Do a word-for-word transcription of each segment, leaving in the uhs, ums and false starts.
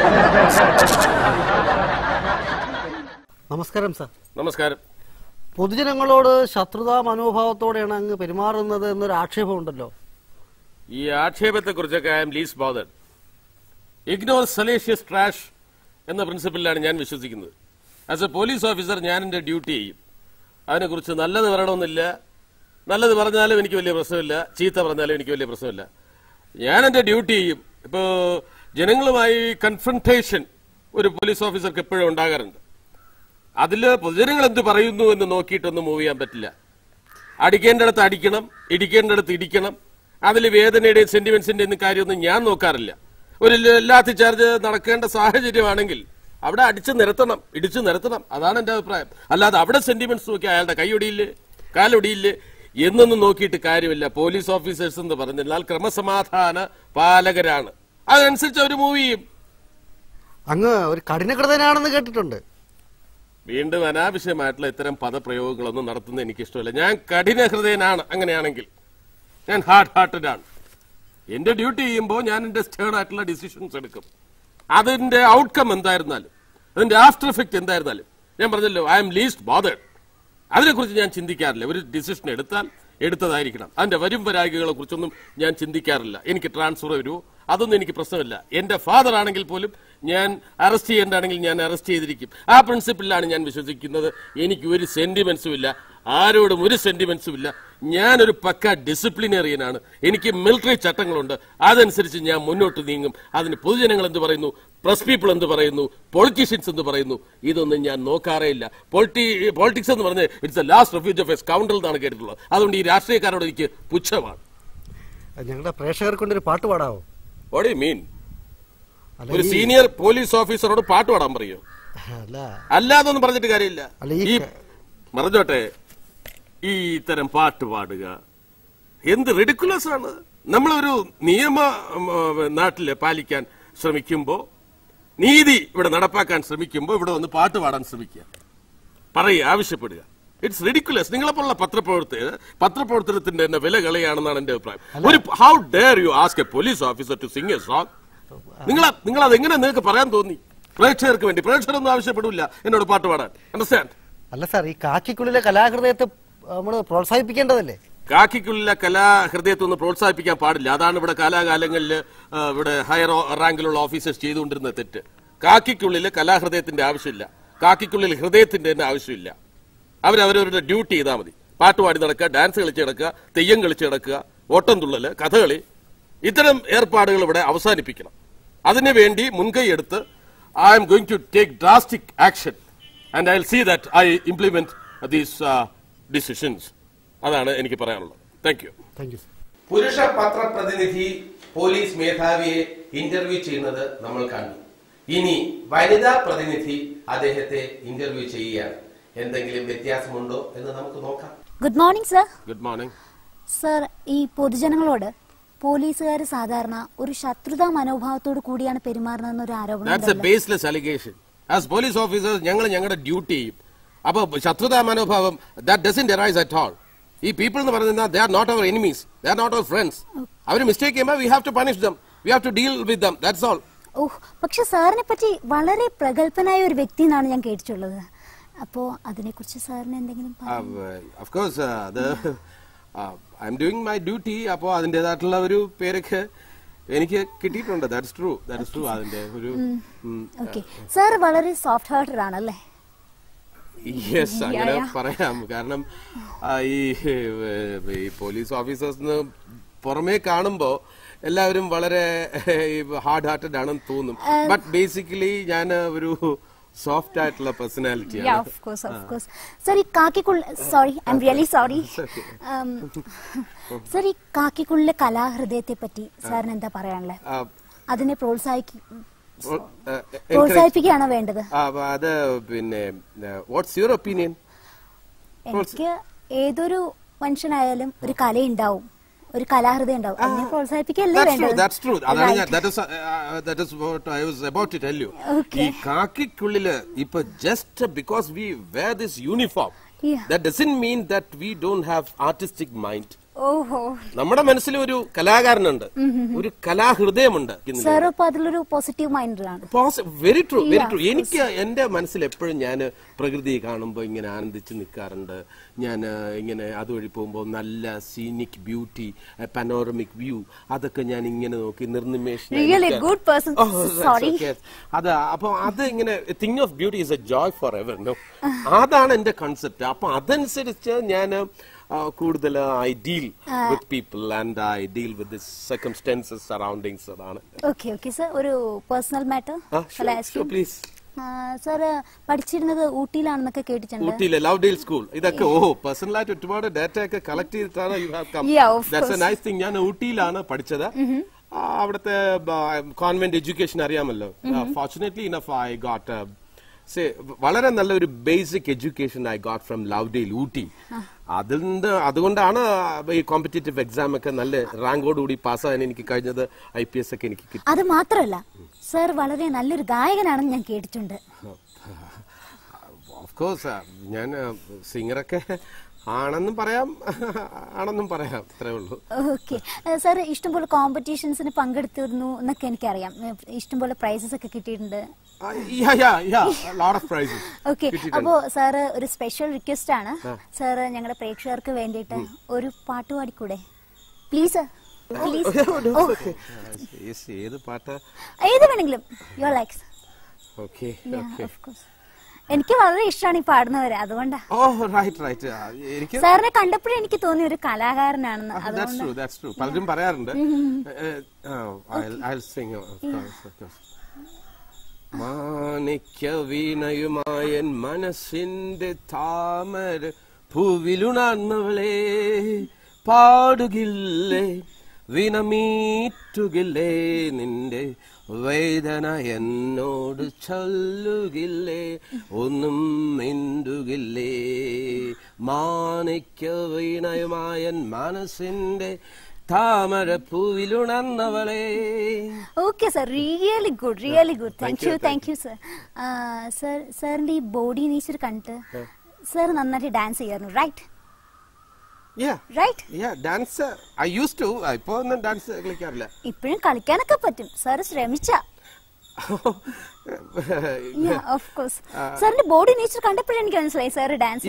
നമസ്കാരം സാർ. നമസ്കാരം. പൊതുജനങ്ങളോട് ശത്രുതാ മനോഭാവത്തോടെയാണ് അങ്ങ് പെരുമാറുന്നത് എന്നൊരു ആക്ഷേപമുണ്ടല്ലോ. ഈ ആക്ഷേപത്തെ കുറിച്ചൊക്കെ I'm least bothered. Ignore salacious trash എന്ന പ്രിൻസിപ്പിലാണ് ഞാൻ വിശ്വസിക്കുന്നത്. ആസ് എ പോലീസ് ഓഫീസർ ഞാൻ എന്റെ ഡ്യൂട്ടി ചെയ്യും. അതിനെക്കുറിച്ച് നല്ലത് പറയണമെന്നില്ല, നല്ലത് പറഞ്ഞാലും എനിക്ക് വലിയ പ്രശ്നമില്ല, ചീത്ത പറഞ്ഞാലും എനിക്ക് വലിയ പ്രശ്നമില്ല. ഞാൻ എന്റെ ഡ്യൂട്ടി ചെയ്യും. ഇപ്പോ ജനങ്ങളുമായി കൺഫ്രണ്ടേഷൻ ഒരു പോലീസ് ഓഫീസർക്ക് എപ്പോഴും ഉണ്ടാകാറുണ്ട്. അതില് പൊതുജനങ്ങൾ എന്ത് പറയുന്നു എന്ന് നോക്കിയിട്ടൊന്നും മൂവ് ചെയ്യാൻ പറ്റില്ല. അടിക്കേണ്ടടുത്ത് അടിക്കണം, ഇടിക്കേണ്ടടുത്ത് ഇടിക്കണം. അതിൽ വേദനയുടെയും സെന്റിമെന്റ്സിന്റെയും കാര്യമൊന്നും ഞാൻ നോക്കാറില്ല. ഒരു ലാത്തി ചാർജ് നടക്കേണ്ട സാഹചര്യമാണെങ്കിൽ അവിടെ അടിച്ചു നിരത്തണം, ഇടിച്ചു നിരത്തണം. അതാണ് എന്റെ അഭിപ്രായം. അല്ലാതെ അവിടെ സെന്റിമെന്റ്സ് നോക്കി അയാളുടെ കൈയൊടിയില്ലേ, കാലൊടിയില്ലേ എന്നൊന്നും നോക്കിയിട്ട് കാര്യമില്ല. പോലീസ് ഓഫീസേഴ്സ് എന്ന് പറഞ്ഞാൽ ക്രമസമാധാന പാലകരാണ്. അതനുസരിച്ച് അവർ മൂവ് ചെയ്യും. അങ്ങ് ഒരു കഠിനകൃതനാണെന്ന് കേട്ടിട്ടുണ്ട്. വീണ്ടും അനാവശ്യമായിട്ടുള്ള ഇത്തരം പദപ്രയോഗങ്ങളൊന്നും നടത്തുന്നത് എനിക്കിഷ്ടമല്ല. ഞാൻ കഠിനഹൃദയനാണ്. അങ്ങനെയാണെങ്കിൽ ഞാൻ ഹാർഡ് ഹാർട്ടഡ് ആണ്. എന്റെ ഡ്യൂട്ടി ചെയ്യുമ്പോൾ ഞാൻ എന്റെ സ്റ്റേൺ ആയിട്ടുള്ള ഡിസിഷൻസ് എടുക്കും. അതിന്റെ ഔട്ട്കം എന്തായിരുന്നാലും, അതിന്റെ ആഫ്റ്റർ എഫക്ട് എന്തായിരുന്നാലും, ഞാൻ പറഞ്ഞല്ലോ ഐ എം ലീസ്റ്റ് ബോതേഡ്. അതിനെക്കുറിച്ച് ഞാൻ ചിന്തിക്കാറില്ല. ഒരു ഡിസിഷൻ എടുത്താൽ എടുത്തതായിരിക്കണം. അതിന്റെ വരും വരായികളെ കുറിച്ചൊന്നും ഞാൻ ചിന്തിക്കാറില്ല. എനിക്ക് ട്രാൻസ്ഫർ വരുമോ അതൊന്നും എനിക്ക് പ്രശ്നമില്ല. എന്റെ ഫാദർ ആണെങ്കിൽ പോലും ഞാൻ അറസ്റ്റ് ചെയ്യേണ്ടതാണെങ്കിൽ ഞാൻ അറസ്റ്റ് ചെയ്തിരിക്കും. ആ പ്രിൻസിപ്പിളിലാണ് ഞാൻ വിശ്വസിക്കുന്നത്. എനിക്ക് ഒരു സെന്റിമെന്റ്സും ഇല്ല, ആരോടും ഒരു സെന്റിമെന്റ്സും ഇല്ല. ഞാനൊരു പക്ക ഡിസിപ്ലിനേറിയനാണ്. എനിക്ക് മിലിറ്ററി ചട്ടങ്ങളുണ്ട്. അതനുസരിച്ച് ഞാൻ മുന്നോട്ട് നീങ്ങും. അതിന് പൊതുജനങ്ങൾ എന്ത് പറയുന്നു, പ്രസ് പീപ്പിൾ എന്ത് പറയുന്നു, പൊളിറ്റീഷ്യൻസ് എന്ത് പറയുന്നു, ഇതൊന്നും ഞാൻ നോക്കാറേ ഇല്ല. പൊളിറ്റി പോളിറ്റിക്സ് എന്ന് പറഞ്ഞ് it's a last refuge of a scoundrel എന്നാണ് കേട്ടിട്ടുള്ളത്. അതുകൊണ്ട് ഈ രാഷ്ട്രീയക്കാരോട് എനിക്ക് പുച്ഛമാണ്. ഞങ്ങളുടെ പ്രേക്ഷകർക്ക് കൊണ്ടൊരു പാട്ട് പാടാവോ? What do you mean? ഒരു സീനിയർ പോലീസ് ഓഫീസറോട് പാട്ട് പാടാൻ പറയോ? അല്ലാതൊന്നും പറഞ്ഞിട്ട് കാര്യമില്ല. ഈ മറഞ്ഞോട്ടെ, ഈ ഇത്തരം പാട്ട് പാടുക എന്ത് റിഡിക്കുലസ് ആണ്. നമ്മളൊരു നിയമ നാട്ടില് പാലിക്കാൻ ശ്രമിക്കുമ്പോ, നീതി ഇവിടെ നടപ്പാക്കാൻ ശ്രമിക്കുമ്പോ ഇവിടെ വന്ന് പാട്ട് പാടാൻ ശ്രമിക്കുക, പറയുക, ആവശ്യപ്പെടുക. It's ridiculous. നിങ്ങളെപ്പോലുള്ള പത്രപ്രവർത്തകർ പത്രപ്രവർത്തനത്തിന്റെ തന്നെ വില കളയാണെന്നാണ് എന്റെ അഭിപ്രായം. ഒരു how dare you ask a police officer to sing a song? നിങ്ങൾ നിങ്ങൾ അതെങ്ങനെ നിങ്ങൾക്ക് പറയാൻ തോന്നി? പ്രേക്ഷകർക്ക് വേണ്ടി. പ്രേക്ഷകരൊന്നും ആവശ്യപ്പെടില്ല എന്നോട് പാട്ട് പാടാൻ. അണ്ടർസ്റ്റാൻഡ്? അല്ല സാർ, ഈ കാക്കിക്കുള്ളിലെ കലാഹൃദയത്തെ നമ്മൾ പ്രോത്സാഹിപ്പിക്കേണ്ടതല്ലേ? കാക്കിക്കുള്ളിലെ കലാഹൃദയത്തെ ഒന്ന് പ്രോത്സാഹിപ്പിക്കാൻ പാടില്ല. അതാണ് ഇവിടെ കാലാകാലങ്ങളിൽ ഇവിടെ ഹയർ റാങ്കിലുള്ള ഓഫീസേഴ്സ് ചെയ്തുകൊണ്ടിരുന്ന തെറ്റ്. കാക്കിക്കുള്ളിൽ കലാഹൃദയത്തിന്റെ ആവശ്യമില്ല. കാക്കിക്കുള്ളിൽ ഹൃദയത്തിന്റെ തന്നെ ആവശ്യമില്ല. അവരവരവരുടെ ഡ്യൂട്ടി ചെയ്താൽ മതി. പാട്ടുപാടി നടക്കുക, ഡാൻസ് കളിച്ച് നടക്കുക, തെയ്യം കളിച്ച് നടക്കുക, ഓട്ടം തുള്ളല്, കഥകളി, ഇത്തരം ഏർപ്പാടുകൾ ഇവിടെ അവസാനിപ്പിക്കണം. അതിനുവേണ്ടി മുൻകൈ എടുത്ത് I'm going to take drastic action and I will see that I implement these decisions. അതാണ് എനിക്ക് പറയാനുള്ളത്. Thank you. Thank you. പുരുഷ പത്രപ്രതിനിധി പോലീസ് മേധാവിയെ ഇന്റർവ്യൂ ചെയ്യുന്നത് നമ്മൾ കണ്ടു. ഇനി വനിതാ പ്രതിനിധി അദ്ദേഹത്തെ ഇന്റർവ്യൂ ചെയ്യുകയാണ്. എന്തെങ്കിലും വ്യത്യാസമുണ്ടോ എന്ന് നമുക്ക് നോക്കാം. Good morning sir. Good morning sir, ഈ പൊതുജനങ്ങളോട് പോലീസുകാർ സാധാരണ ഒരു ശത്രുതാ മനോഭാവത്തോട് കൂടിയാണ് പെരുമാറുന്നതെന്ന് ഒരു ആരോപണം. That's a baseless allegation. As police officers ഞങ്ങൾ ഞങ്ങളുടെ ഡ്യൂട്ടി ചെയ്യും. അപ്പൊ ശത്രുതാ മനോഭാവം that doesn't arise at all. ഈ പീപ്പിൾ എന്ന് പറയുന്നത് they are not our enemies, they are not our friends. അവർ മിസ്റ്റേക്ക് ചെയ്യുമ്പോൾ we have to punish them, we have to deal with them, that's all. ഓഹ്, പക്ഷെ സാറിനെ പറ്റി വളരെ പ്രഗത്ഭനായ ഒരു വ്യക്തി എന്നാണ് ഞാൻ കേട്ടിട്ടുള്ളത്. അപ്പോ അതിനെക്കുറിച്ച് സാറിന് എന്തെങ്കിലും? Of course I'm doing my duty. അപ്പോൾ അതിന്റേതായിട്ടുള്ള ഒരു പേരൊക്കെ എനിക്ക് കിട്ടിയിട്ടുണ്ട്. That's true, that's true. അതിന്റെ ഒരു സാർ വളരെ സോഫ്റ്റ് ഹാർട്ടഡ് ആണല്ലേ? യെസ്, അങ്ങനെ പറയാം. കാരണം ഈ പോലീസ് ഓഫീസേഴ്സിന് പുറമേ കാണുമ്പോ എല്ലാവരും വളരെ ഹാർഡ് ഹാർട്ടഡ് ആണെന്ന് തോന്നും. ബട്ട് ബേസിക്കലി ഞാൻ ഒരു സോഫ്റ്റ് ആയിട്ടുള്ള പേഴ്സണാലിറ്റിയാണ്. സർ, ഈ കാക്കിക്കുള്ള sorry I'm really sorry sir, ഈ കാക്കിക്കുള്ളിലെ കലാഹൃദയത്തെ പറ്റി സാറിന് എന്താ പറയാനുള്ളത്? അതിനെ പ്രോത്സാഹിക്കും പ്രോത്സാഹിപ്പിക്കുകയാണോ വേണ്ടത്? അത് പിന്നെ വാട്ട്സ് യുവർ ഒപ്പീനിയൻ? എനിക്ക് ഏതൊരു മനുഷ്യനായാലും ഒരു കലയുണ്ടാവും, ഒരു കലാഹൃദയം ഉണ്ടാവും. അതിനെ പ്രോത്സാഹിപ്പിക്കുകയല്ലേ വേണ്ടത്? ഈ കാക്കിക്കുള്ളില് ഇപ്പൊ just because we wear this uniform that doesn't mean that we don't have artistic mind. ഓഹോ നമ്മുടെ മനസ്സിൽ ഒരു കലാകാരനുണ്ട്, ഒരു കലാഹൃദയമുണ്ട്. സാർ അപ്പൊ അതിലൊരു പോസിറ്റീവ് മൈൻഡിലാണ്. Very true, very true. എനിക്ക് എന്റെ മനസ്സിൽ എപ്പോഴും ഞാൻ പ്രകൃതി കാണുമ്പോൾ ഇങ്ങനെ ആനന്ദിച്ച് നിൽക്കാറുണ്ട്. ഞാൻ ഇങ്ങനെ അതുവഴി പോകുമ്പോൾ നല്ല സീനിക് ബ്യൂട്ടി, പനോറമിക് വ്യൂ, അതൊക്കെ ഞാൻ ഇങ്ങനെ നോക്കി നിർനിമേഷം. അത് അപ്പൊ അത് ഇങ്ങനെ thing of beauty is a joy for ever. No, അതാണ് എന്റെ കൺസെപ്റ്റ്. അപ്പൊ അതനുസരിച്ച് ഞാൻ കൂടുതൽ I deal with people and I deal with the circumstances surroundings. അതാണ്. ഓക്കെ ഓക്കെ സർ, ഒരു പേഴ്സണൽ മാറ്റർ. പ്ലീസ്. സാർ പഠിച്ചിരുന്നത് ഊട്ടിയിലാണെന്നൊക്കെ കേട്ടിട്ടുണ്ട്. ഊട്ടിയിലെ ലവ്ഡെയിൽ സ്കൂൾ. ഇതൊക്കെ ഓ പേഴ്സണലായിട്ട് ഒരുപാട് ഡാറ്റ ഒക്കെ കളക്ട് ചെയ്തിട്ടാണ് you have come. That's a nice thing. ഞാൻ ഊട്ടിയിലാണ് പഠിച്ചത്. അവിടുത്തെ കോൺവെന്റ് എഡ്യൂക്കേഷൻ അറിയാമല്ലോ. Fortunately enough I got say വളരെ നല്ലൊരു basic education I got from Lovedale Ooty. അതിന്റെ അതുകൊണ്ടാണ് ഈ കോമ്പറ്റേറ്റീവ് എക്സാം ഒക്കെ നല്ല റാങ്കോടുകൂടി പാസ്സാകാൻ എനിക്ക് കഴിഞ്ഞത്. ഐ പി എസ് ഒക്കെ എനിക്ക് കിട്ടി. അത് മാത്രമല്ല സർ വളരെ നല്ലൊരു ഗായകനാണെന്ന് ഞാൻ കേട്ടിട്ടുണ്ട്. ഓഫ് കോഴ്സ് ഞാൻ സിംഗറൊക്കെ ആണെന്നും പറയാം, ആണെന്നും പറയാം, അത്രേ ഉള്ളൂ. ഓക്കെ സാർ, ഇഷ്ടംപോലെ കോമ്പറ്റീഷൻസിന് പങ്കെടുത്തിരുന്നു എന്നൊക്കെ എനിക്കറിയാം. ഇഷ്ടംപോലെ പ്രൈസസ് ഒക്കെ കിട്ടിയിട്ടുണ്ട്. ഓക്കെ, അപ്പോ സാറ് ഒരു സ്പെഷ്യൽ റിക്വസ്റ്റ് ആണ്. സാറ് ഞങ്ങളുടെ പ്രേക്ഷകർക്ക് വേണ്ടിയിട്ട് ഒരു പാട്ട് പാടിക്കൂടെ പ്ലീസ്? ഏത് പാട്ട്? ഏത് വേണമെങ്കിലും. Your likes. ഓക്കെ എനിക്ക് വളരെ ഇഷ്ടമാണ് ഈ പാടുന്നവര്, അതുകൊണ്ടാ. സാറിനെ കണ്ടപ്പോഴേ എനിക്ക് തോന്നി ഒരു കലാകാരനാണെന്ന്. പലരും പറയാറുണ്ട്. മാണിക്യ വീണയുമായ മനസ്സിന്റെ താമര പൂവിലുണർന്നവളെ പാടുകില്ലേ, വീണമീറ്റുകില്ലേ, നിന്റെ വേദന എന്നോട് ചൊല്ലുകില്ലേ, ഒന്നും മിണ്ടുകില്ലേ, മാണിക്യ വീണയുമായ മനസ്സിന്റെ താമര പൂവിലുണർന്നവളെ. Okay sir, really good, really good. Thank you, thank you sir. Sir സാറിന്റെ ഈ ബോഡി നേച്ചർ കണ്ടിട്ട് സർ നന്നായിട്ട് ഡാൻസ് ചെയ്യാറുണ്ട്, റൈറ്റ്? ഇപ്പോഴും കളിക്കാനൊക്കെ പറ്റും. സാർ ശ്രമിച്ച സാറിന്റെ ബോഡി നേച്ചർ കണ്ടപ്പോഴും എനിക്ക് മനസ്സിലായി സാർ ഡാൻസ്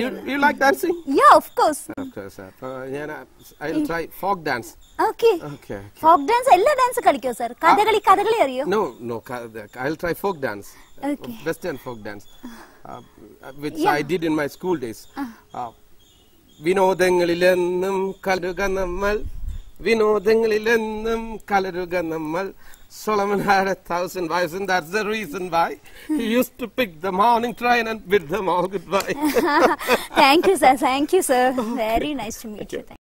ഫോക്ക് ഡാൻസ്. എല്ലാ ഡാൻസ് കളിക്കോ സാർ? കഥകളി കഥകളി അറിയോ? No, no, I'll try folk dance. Okay. Western folk dance, uh, which yeah. I did in my school days. Uh. Uh, വിനോദങ്ങളിലെന്നും കലരുക നമ്മൾ, വിനോദങ്ങളിലെന്നും കലരുക നമ്മൾ. Solomon had a thousand wives, and that's the reason why he used to pick the morning train and bid them all goodbye. Thank you, sir. Thank you, sir. Very nice to meet you.